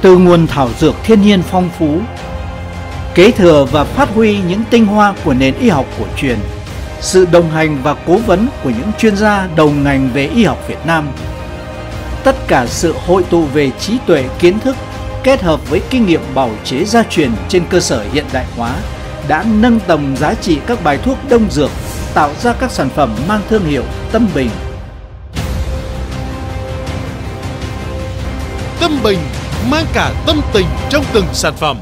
từ nguồn thảo dược thiên nhiên phong phú, kế thừa và phát huy những tinh hoa của nền y học cổ truyền, sự đồng hành và cố vấn của những chuyên gia đầu ngành về y học Việt Nam. Tất cả sự hội tụ về trí tuệ kiến thức kết hợp với kinh nghiệm bào chế gia truyền trên cơ sở hiện đại hóa đã nâng tầm giá trị các bài thuốc đông dược, tạo ra các sản phẩm mang thương hiệu Tâm Bình. Tâm Bình mang cả tâm tình trong từng sản phẩm.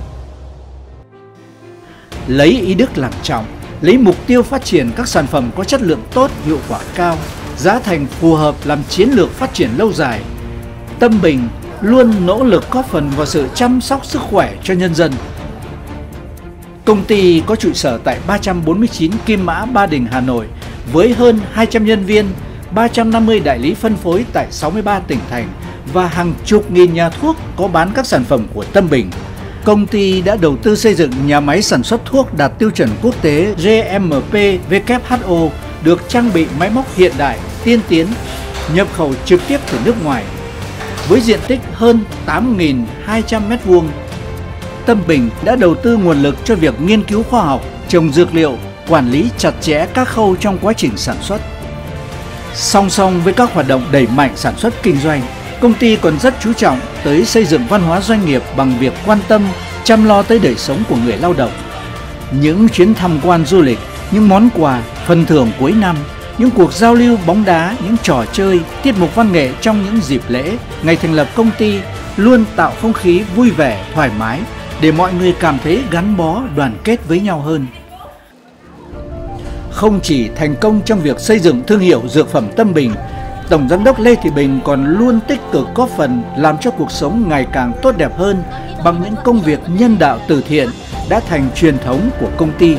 Lấy ý đức làm trọng, lấy mục tiêu phát triển các sản phẩm có chất lượng tốt, hiệu quả cao, giá thành phù hợp làm chiến lược phát triển lâu dài. Tâm Bình luôn nỗ lực góp phần vào sự chăm sóc sức khỏe cho nhân dân. Công ty có trụ sở tại 349 Kim Mã, Ba Đình, Hà Nội với hơn 200 nhân viên, 350 đại lý phân phối tại 63 tỉnh thành và hàng chục nghìn nhà thuốc có bán các sản phẩm của Tâm Bình. Công ty đã đầu tư xây dựng nhà máy sản xuất thuốc đạt tiêu chuẩn quốc tế GMP WHO, được trang bị máy móc hiện đại, tiên tiến, nhập khẩu trực tiếp từ nước ngoài. Với diện tích hơn 8.200 m², Tâm Bình đã đầu tư nguồn lực cho việc nghiên cứu khoa học, trồng dược liệu, quản lý chặt chẽ các khâu trong quá trình sản xuất. Song song với các hoạt động đẩy mạnh sản xuất kinh doanh, công ty còn rất chú trọng tới xây dựng văn hóa doanh nghiệp bằng việc quan tâm, chăm lo tới đời sống của người lao động. Những chuyến tham quan du lịch, những món quà, phần thưởng cuối năm, những cuộc giao lưu bóng đá, những trò chơi, tiết mục văn nghệ trong những dịp lễ, ngày thành lập công ty luôn tạo không khí vui vẻ, thoải mái để mọi người cảm thấy gắn bó, đoàn kết với nhau hơn. Không chỉ thành công trong việc xây dựng thương hiệu dược phẩm Tâm Bình, Tổng Giám đốc Lê Thị Bình còn luôn tích cực góp phần làm cho cuộc sống ngày càng tốt đẹp hơn bằng những công việc nhân đạo từ thiện đã thành truyền thống của công ty.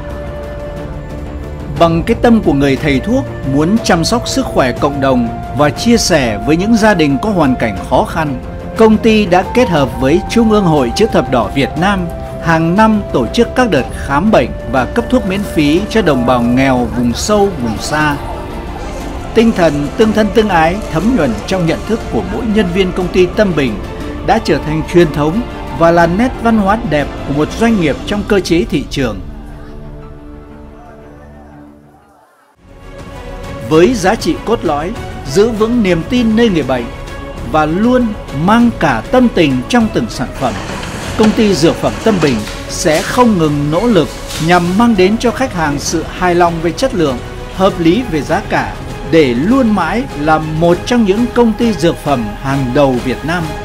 Bằng cái tâm của người thầy thuốc muốn chăm sóc sức khỏe cộng đồng và chia sẻ với những gia đình có hoàn cảnh khó khăn, công ty đã kết hợp với Trung ương Hội Chữ Thập Đỏ Việt Nam hàng năm tổ chức các đợt khám bệnh và cấp thuốc miễn phí cho đồng bào nghèo vùng sâu, vùng xa. Tinh thần tương thân tương ái thấm nhuần trong nhận thức của mỗi nhân viên công ty Tâm Bình đã trở thành truyền thống và là nét văn hóa đẹp của một doanh nghiệp trong cơ chế thị trường. Với giá trị cốt lõi, giữ vững niềm tin nơi người bệnh và luôn mang cả tâm tình trong từng sản phẩm, công ty dược phẩm Tâm Bình sẽ không ngừng nỗ lực nhằm mang đến cho khách hàng sự hài lòng về chất lượng, hợp lý về giá cả để luôn mãi là một trong những công ty dược phẩm hàng đầu Việt Nam.